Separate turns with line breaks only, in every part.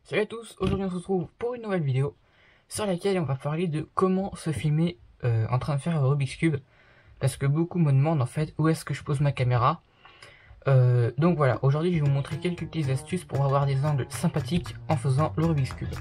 Salut à tous, aujourd'hui on se retrouve pour une nouvelle vidéo sur laquelle on va parler de comment se filmer en train de faire un Rubik's Cube, parce que beaucoup me demandent en fait où est-ce que je pose ma caméra. Donc voilà, aujourd'hui je vais vous montrer quelques petites astuces pour avoir des angles sympathiques en faisant le Rubik's Cube.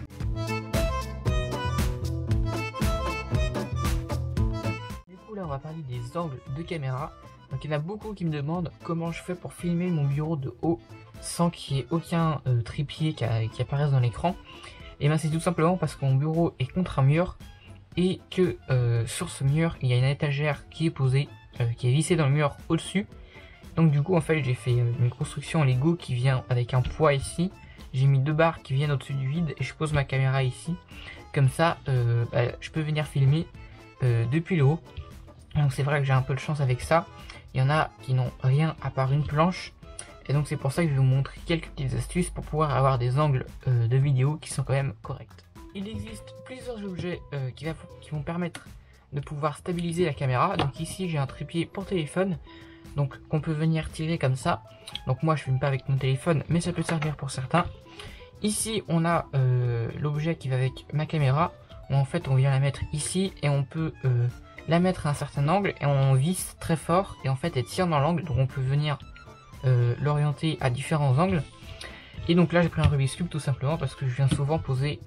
Du coup là on va parler des angles de caméra. Donc il y en a beaucoup qui me demandent comment je fais pour filmer mon bureau de haut sans qu'il y ait aucun trépied qui apparaisse dans l'écran. Et bien c'est tout simplement parce que mon bureau est contre un mur et que sur ce mur il y a une étagère qui est posée, qui est vissée dans le mur au-dessus. Donc du coup en fait j'ai fait une construction en Lego qui vient avec un poids ici. J'ai mis deux barres qui viennent au-dessus du vide et je pose ma caméra ici. Comme ça je peux venir filmer depuis le haut. Donc c'est vrai que j'ai un peu de chance avec ça. Il y en a qui n'ont rien à part une planche. Et donc c'est pour ça que je vais vous montrer quelques petites astuces pour pouvoir avoir des angles de vidéo qui sont quand même corrects. Il existe plusieurs objets qui vont permettre de pouvoir stabiliser la caméra. Donc ici j'ai un trépied pour téléphone, donc qu'on peut venir tirer comme ça. Donc moi je filme pas avec mon téléphone, mais ça peut servir pour certains. Ici on a l'objet qui va avec ma caméra, où en fait on vient la mettre ici et on peut la mettre à un certain angle et on visse très fort et en fait elle tire dans l'angle, donc on peut venir l'orienter à différents angles. Et donc là j'ai pris un Rubik's Cube tout simplement parce que je viens souvent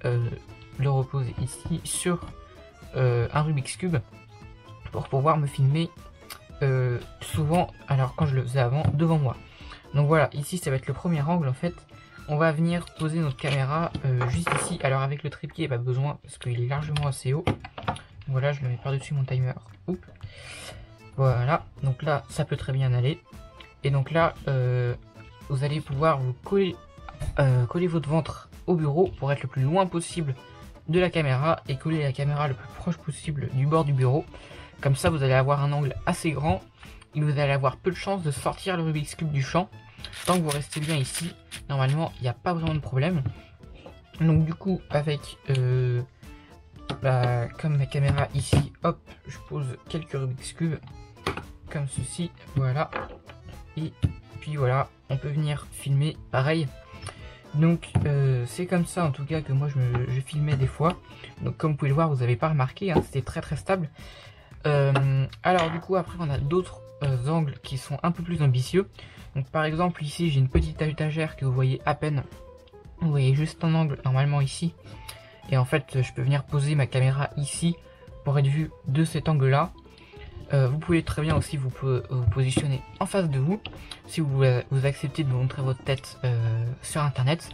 le reposer ici sur un Rubik's Cube pour pouvoir me filmer souvent, alors quand je le faisais avant, devant moi. Donc voilà, ici ça va être le premier angle en fait. On va venir poser notre caméra juste ici. Alors avec le trépied pas besoin parce qu'il est largement assez haut. Voilà, je le mets par-dessus mon timer. Oups. Voilà, donc là ça peut très bien aller. Et donc là, vous allez pouvoir vous coller votre ventre au bureau pour être le plus loin possible de la caméra et coller la caméra le plus proche possible du bord du bureau. Comme ça, vous allez avoir un angle assez grand et vous allez avoir peu de chances de sortir le Rubik's Cube du champ. Tant que vous restez bien ici, normalement, il n'y a pas vraiment de problème. Donc du coup, avec comme ma caméra ici, hop, je pose quelques Rubik's Cube comme ceci, voilà. Et puis voilà, on peut venir filmer pareil. Donc c'est comme ça en tout cas que moi je filmais des fois. Donc comme vous pouvez le voir, vous n'avez pas remarqué, hein, c'était très stable. Alors du coup après on a d'autres angles qui sont un peu plus ambitieux. Donc par exemple ici j'ai une petite étagère que vous voyez à peine. Vous voyez juste un angle normalement ici. Et en fait je peux venir poser ma caméra ici pour être vu de cet angle là. Vous pouvez très bien aussi vous positionner en face de vous si vous acceptez de vous montrer votre tête sur internet.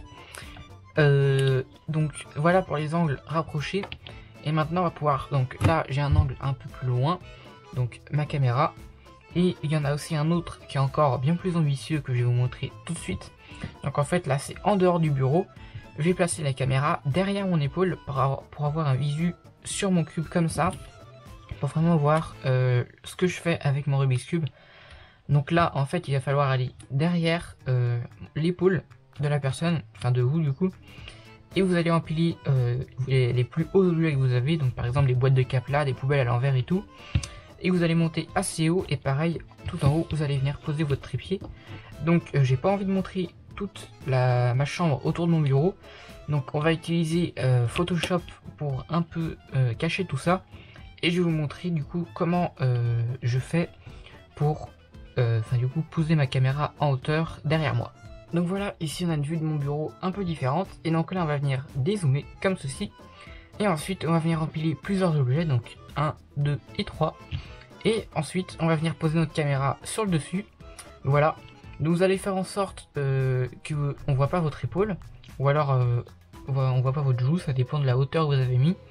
Donc voilà pour les angles rapprochés. Et maintenant on va pouvoir, donc là j'ai un angle un peu plus loin, donc ma caméra. Et il y en a aussi un autre qui est encore bien plus ambitieux que je vais vous montrer tout de suite. Donc en fait là c'est en dehors du bureau. Je vais placer la caméra derrière mon épaule pour avoir un visu sur mon cube comme ça. Pour vraiment voir ce que je fais avec mon Rubik's Cube. Donc là en fait il va falloir aller derrière l'épaule de la personne, enfin de vous du coup, et vous allez empiler les plus hauts objets que vous avez, donc par exemple les boîtes de Kapla, des poubelles à l'envers et tout, et vous allez monter assez haut et pareil tout en haut vous allez venir poser votre trépied. Donc j'ai pas envie de montrer toute ma chambre autour de mon bureau, donc on va utiliser Photoshop pour un peu cacher tout ça. Et je vais vous montrer du coup comment je fais pour poser ma caméra en hauteur derrière moi. Donc voilà, ici on a une vue de mon bureau un peu différente. Et donc là on va venir dézoomer comme ceci. Et ensuite on va venir empiler plusieurs objets, donc 1, 2 et 3. Et ensuite on va venir poser notre caméra sur le dessus. Voilà, donc vous allez faire en sorte qu'on ne voit pas votre épaule. Ou alors on voit pas votre joue, ça dépend de la hauteur que vous avez mis.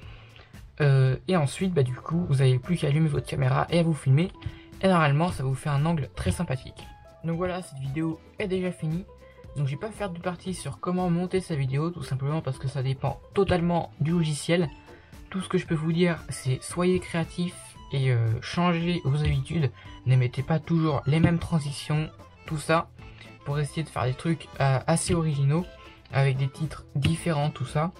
Et ensuite du coup vous n'avez plus qu'à allumer votre caméra et à vous filmer, et normalement ça vous fait un angle très sympathique. Donc voilà, cette vidéo est déjà finie. Donc je vais pas faire de partie sur comment monter sa vidéo, tout simplement parce que ça dépend totalement du logiciel. Tout ce que je peux vous dire c'est soyez créatif et changez vos habitudes. Ne mettez pas toujours les mêmes transitions, tout ça, pour essayer de faire des trucs assez originaux avec des titres différents, tout ça.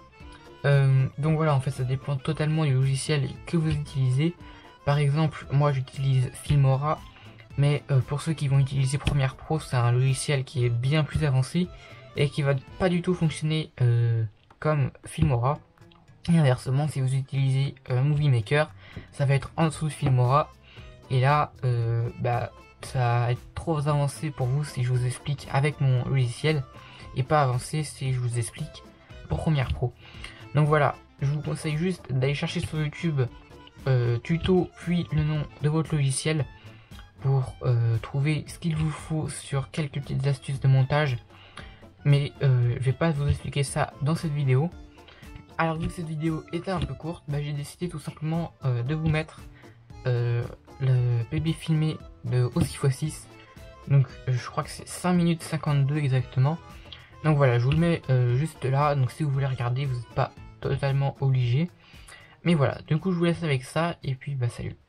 Donc voilà, en fait ça dépend totalement du logiciel que vous utilisez. Par exemple moi j'utilise Filmora, mais pour ceux qui vont utiliser Premiere Pro, c'est un logiciel qui est bien plus avancé et qui va pas du tout fonctionner comme Filmora. Et inversement, si vous utilisez Movie Maker, ça va être en dessous de Filmora. Et là, ça va être trop avancé pour vous si je vous explique avec mon logiciel, et pas avancé si je vous explique pour Premiere Pro. Donc voilà, je vous conseille juste d'aller chercher sur YouTube tuto puis le nom de votre logiciel pour trouver ce qu'il vous faut sur quelques petites astuces de montage. Mais je vais pas vous expliquer ça dans cette vidéo. Alors vu que cette vidéo était un peu courte, j'ai décidé tout simplement de vous mettre le PB filmé de au 6x6. Donc je crois que c'est 5 minutes 52 exactement. Donc voilà, je vous le mets juste là. Donc si vous voulez regarder, vous n'êtes pas totalement obligé. Mais voilà, du coup je vous laisse avec ça et puis salut.